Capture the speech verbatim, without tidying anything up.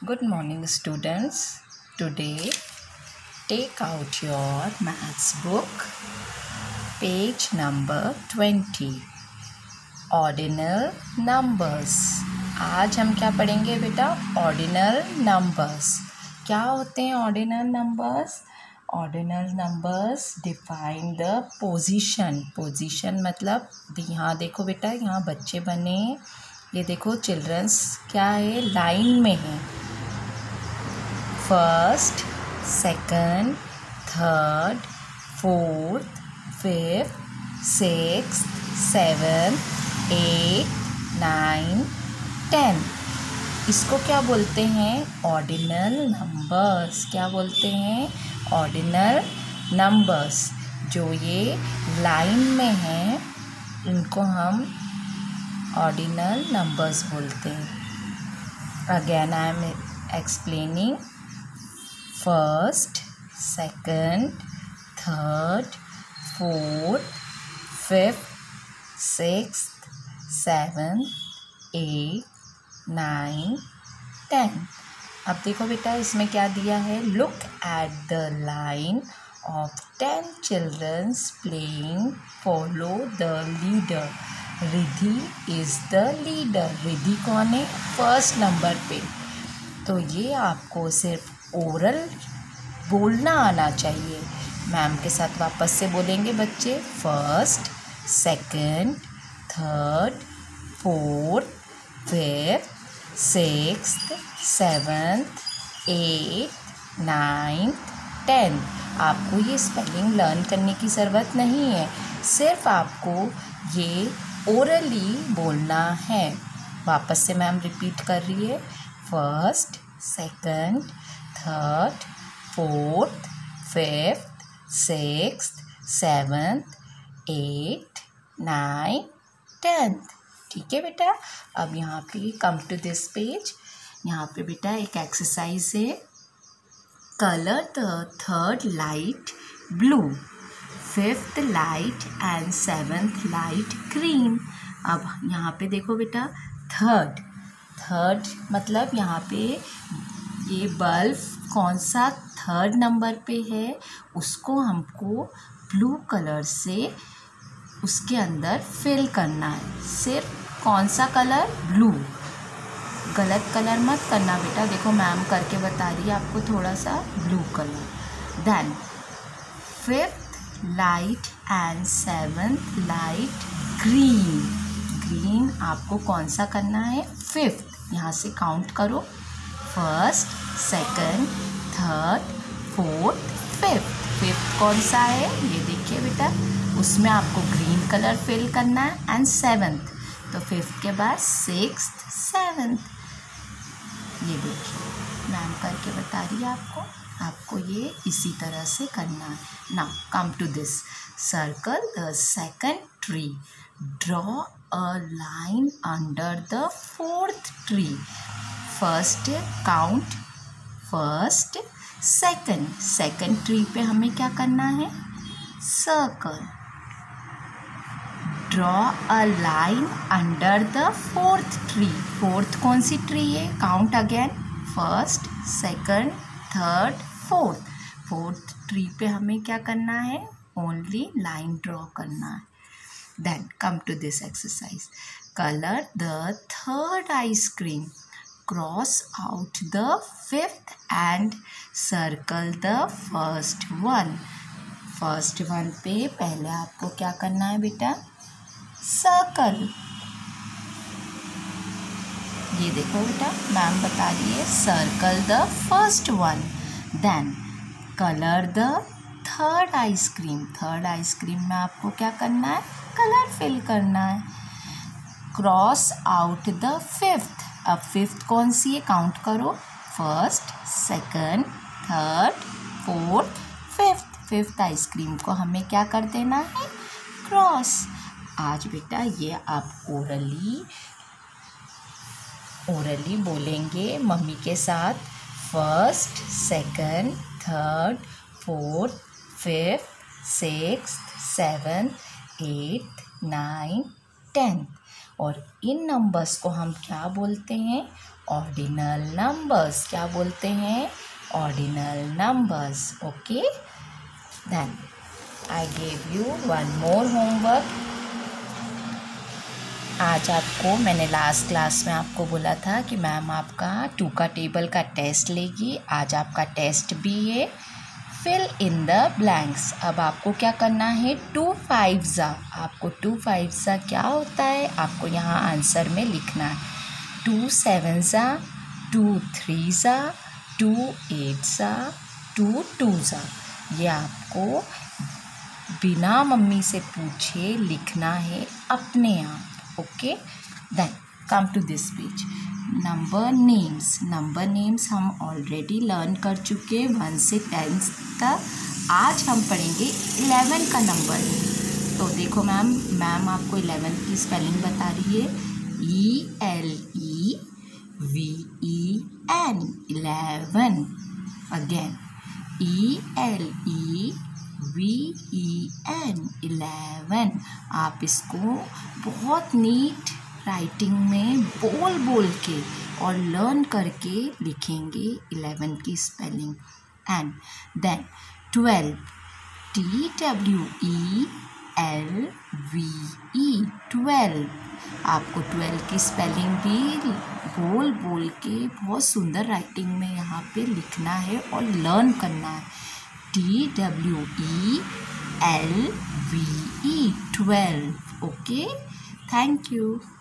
Good morning, students. Today, take out your maths book, page number twenty. Ordinal numbers. आज हम क्या पढ़ेंगे बेटा? Ordinal numbers. क्या होते हैं ordinal numbers? Ordinal numbers define the position. Position मतलब यहाँ देखो बेटा, यहाँ बच्चे बने, ये देखो चिल्ड्रंस क्या है, लाइन में है. First, second, third, fourth, fifth, sixth, seventh, eight, nine, ten. इसको क्या बोलते हैं? Ordinal numbers. क्या बोलते हैं? Ordinal numbers. जो ये लाइन में हैं इनको हम ऑर्डिनल नंबर्स बोलते हैं. Again I am explaining. First, second, third, fourth, fifth, sixth, seventh, eight, nine, ten. अब देखो बेटा इसमें क्या दिया है. Look at the line of ten childrens playing. Follow the leader. Riddhi is the leader. Riddhi कौन है? फर्स्ट नंबर पे. तो ये आपको सिर्फ ओरल बोलना आना चाहिए. मैम के साथ वापस से बोलेंगे बच्चे. First, second, third, fourth, fifth, sixth, seventh, eight, nine, ten. आपको ये स्पेलिंग लर्न करने की ज़रूरत नहीं है, सिर्फ आपको ये ओरली बोलना है. वापस से मैम रिपीट कर रही है. First, second, third, fourth, fifth, sixth, seventh, eight, nine, tenth. ठीक है बेटा. अब यहाँ पे कम टू दिस पेज. यहाँ पे बेटा एक एक्सरसाइज है. Colour the third light blue, fifth light and seventh light green. अब यहाँ पे देखो बेटा, थर्ड थर्ड मतलब यहाँ पे ये बल्ब कौन सा थर्ड नंबर पे है उसको हमको ब्लू कलर से उसके अंदर फिल करना है. सिर्फ कौन सा कलर? ब्लू. गलत कलर मत करना बेटा. देखो मैम करके बता रही है आपको, थोड़ा सा blue colour. Then fifth light and seventh light green. Green आपको कौन सा करना है? फिफ्थ. यहाँ से काउंट करो. First, second, third, fourth, fifth. Fifth कौन सा है? ये देखिए बेटा, उसमें आपको ग्रीन कलर फिल करना है. एंड सेवन्थ, तो फिफ्थ के बाद सिक्स्थ, सेवन्थ. ये देखिए मैम करके बता रही है आपको. आपको ये इसी तरह से करना है. Now come to this. Circle the second tree. Draw a line under the fourth tree. First count. First, second. Second tree पे हमें क्या करना है? Circle. Draw a line under the fourth tree. Fourth कौन सी ट्री है? Count again. First, second, third, fourth. Fourth tree पे हमें क्या करना है? ओनली लाइन ड्रॉ करना है. Then come to this exercise. Colour the third ice cream. Cross out the fifth and circle the first one. First one पे पहले आपको क्या करना है बेटा? सर्कल. ये देखो बेटा मैम बता रही है, circle the first one. Then colour the third ice cream. Third ice cream में आपको क्या करना है? कलर फिल करना है. Cross out the fifth. अब फिफ्थ कौन सी है? काउंट करो. First, second, third, fourth, fifth. Fifth ice cream को हमें क्या कर देना है? क्रॉस. आज बेटा ये आप ओरली ओरली बोलेंगे मम्मी के साथ. First, second, third, fourth, fifth, sixth, seventh, eight, nine, ten. और इन नंबर्स को हम क्या बोलते हैं? Ordinal numbers. क्या बोलते हैं? Ordinal numbers. Okay, then I gave you one more homework. आज आपको मैंने लास्ट क्लास में आपको बोला था कि मैम आपका टू का टेबल का टेस्ट लेगी. आज आपका टेस्ट भी है. Fill in the blanks. अब आपको क्या करना है? टू फाइव ज़ा. आपको टू फाइव ज़ा क्या होता है आपको यहाँ आंसर में लिखना है. टू सेवन ज़ा, टू थ्री ज़ा, टू एट ज़ा, टू टू ज़ा. ये आपको बिना मम्मी से पूछे लिखना है अपने आप. Okay, then come to this page. Number names. Number names हम ऑलरेडी लर्न कर चुके वन से टेन तक. आज हम पढ़ेंगे इलेवन का नंबर नेम. तो देखो मैम मैम आपको इलेवन की स्पेलिंग बता रही है. E L E V E N. Eleven. Again E L E V E N. Eleven. आप इसको बहुत नीट राइटिंग में बोल बोल के और लर्न करके लिखेंगे इलेवन की spelling. And then twelve. T W E L V E. Twelve. आपको ट्वेल्व की स्पेलिंग भी बोल बोल के बहुत सुंदर राइटिंग में यहाँ पे लिखना है और लर्न करना है. T W E L V E. Twelve. Okay, thank you.